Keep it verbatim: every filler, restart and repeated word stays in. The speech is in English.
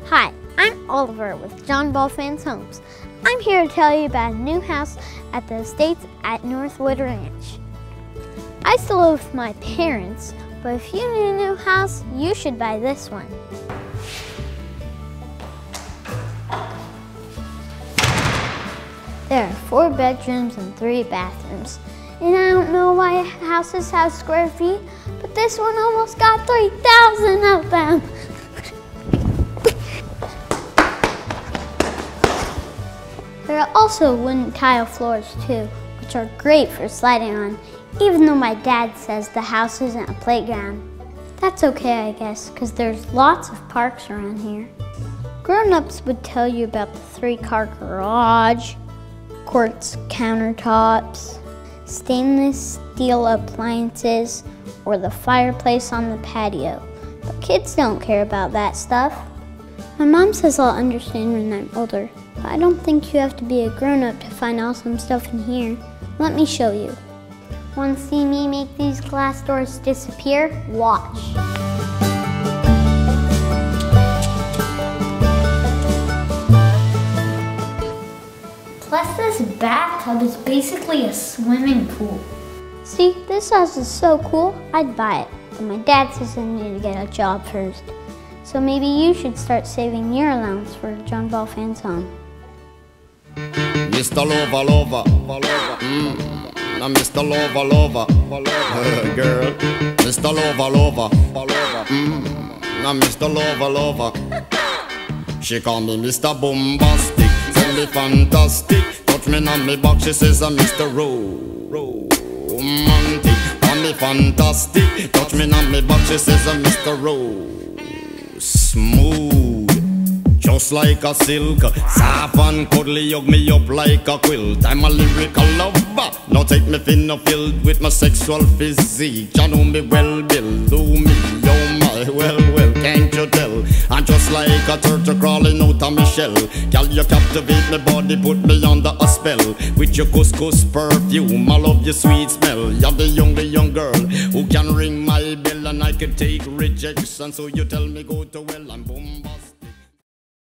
Hi, I'm Oliver with John Ball Fans Homes. I'm here to tell you about a new house at the Estates at Northwood Ranch. I still live with my parents, but if you need a new house, you should buy this one. There are four bedrooms and three bathrooms. And I don't know why houses have square feet, but this one almost got three thousand of them. There are also wooden tile floors too, which are great for sliding on, even though my dad says the house isn't a playground. That's okay, I guess, because there's lots of parks around here. Grown-ups would tell you about the three-car garage, quartz countertops, stainless steel appliances, or the fireplace on the patio. But kids don't care about that stuff. My mom says I'll understand when I'm older, but I don't think you have to be a grown-up to find awesome stuff in here. Let me show you. Want to see me make these glass doors disappear? Watch. Plus, this bathtub is basically a swimming pool. See, this house is so cool, I'd buy it. But my dad says I need to get a job first. So maybe you should start saving your allowance for John Ball Fans Home. Mister Lover Lover, mm. Now Mister Lover Lover, uh, girl. Mister Lover Lover, mm. Now Mister Lover Lover. She call me Mister Bombastic, tell me fantastic. Touch me on me back, she says I'm Mister Romantic. Call me fantastic, touch me on me back, she says I'm Mister Ro. Smooth, just like a silk, soft and cuddly, hug me up like a quilt. I'm a lyrical lover, now take me thin or filled with my sexual physique. You know me well, Bill, do me, oh my, well, well, can't you tell? I'm just like a turtle crawling out of my shell. Girl, you captivate my body, put me under a spell. With your couscous perfume, I love your sweet smell. You're the young, the young girl who can ring my bell, and I can take rejection. So you tell me go to where